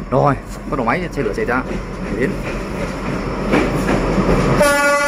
Rồi, bắt đầu máy xe lửa xảy ra. Đến.